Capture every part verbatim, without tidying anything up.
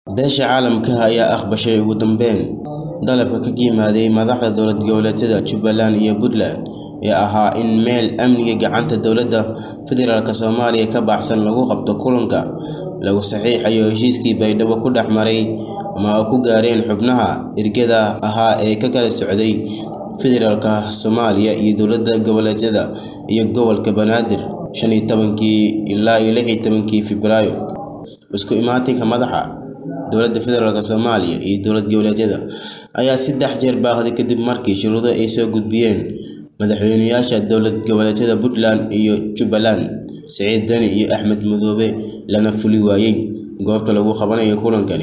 beesha caalamka ayaa aqbashay ugu dambeyn dalabka ka yimaaday madaxda dowlad goboleedyada Jubbaland iyo Puntland ee ahaa in meel amniga gacanta dowladda federaalka Soomaaliya ka baxsan lagu qabto kulanka lagu saxiixayo heshiiskii Baydhabo ku dhaxmaray ama ku gaareen xubnaha ergada ahaa ee ka kala socday federaalka Soomaaliya iyo dowladda goboleedyada iyo gobolka Banaadir shan iyo tobankii ilaa lix iyo tobankii Febraayo. isku imaatinka madaxa dowladda federaalka Soomaaliya iyo dowlad goboleedyada ayaa saddex jeer baaqday kadib markii shuruudo ay soo gudbiyeen madaxweynayaasha dowlad goboleedyada Puntland iyo Jubbaland Siciid Dani iyo Axmed Madoobe lana fuli waayay. goobta lagu qabanayo kulankani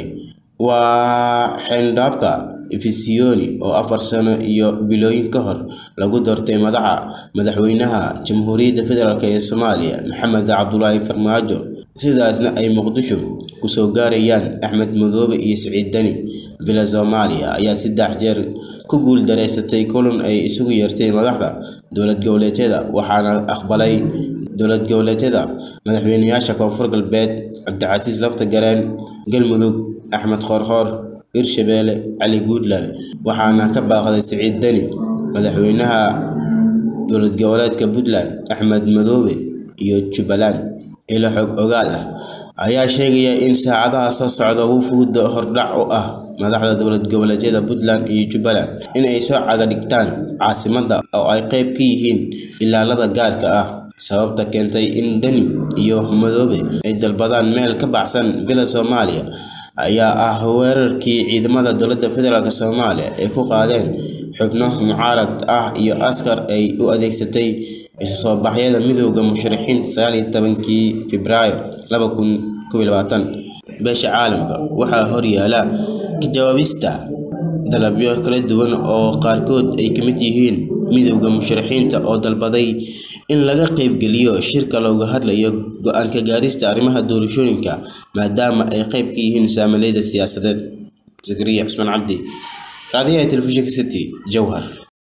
waa xeendhaabka Efisioni oo afar sano iyo bilooyin ka hor lagu doortay madaxa madaxweynaha Jamhuuriyadda Federaalka ee Soomaaliya Maxamed Cabdullaahi Farmaajo, sidaasna ay Muqdisho ku soo gaarayaan Axmed Madoobe iyo Siciid Dani. Villa Soomaaliya ayaa saddex jeer ku guul dareysatay kulan ay isugu yeertay madaxda dowlad goboleedyada, waxaana aqbalay dowlad goboleedyada madaxweynayaasha Koonfur Galbeed Cabdicasiis Laftagareen, Galmudug Axmed Qoorqoor, Hirshabelle Cali Guudlaawe, waxaana ka baaqday Siciid Dani. madaxweynaha dowlad goboleedka Puntland Axmed Madoobe iyo Jubbaland ila xog ogaal ah ayaa sheegaya in saacadaha soo socda uu fuudo hordhac u ah madaxda dowlad goboleedyada Puntland iyo Jubbaland in ay soo caga dhigtaan caasimadda oo ay qayb ka yihiin ilaalada gaarka ah. sababta keentay in Dani iyo Madoobe ay dalbadaan meel ka baxsan Villa Soomaaliya ayaa ah weerarkii ciidamada dowladda federaalka Soomaaliya ay ku qaadeen xubno mucaarad ah iyo askar ay u adeegsatay isu soo baxyada midowga musharaxiinta sagaal iyo tobankii Febraayo laba kun kow iyo labaatan. beesha caalamka waxaa horyaala ka jawaabista dalabyo kala duwan oo qaarkood ay ka mid yihiin midowga musharaxiinta oo dalbaday in laga qayb geliyo shirka looga hadlayo go'aan ka gaarista arrimaha doorashooyinka maadaama ay qayb ka yihiin saamileyda siyaasadeed. Zakariya Cusman Cabdi, raadiyaha telefishinka City, Jowhar.